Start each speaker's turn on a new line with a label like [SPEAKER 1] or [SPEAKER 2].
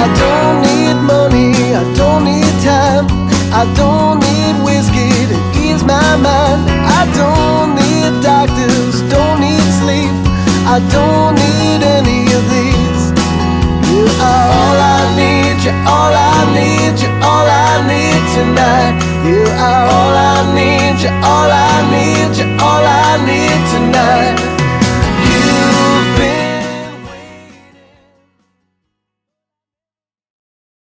[SPEAKER 1] I don't need money, I don't need time, I don't need whiskey to ease my mind. I don't need doctors, don't need sleep, I don't need any of these. You are all I need, you're all I need, you're all I need tonight. You are all I need, you're all I need, you're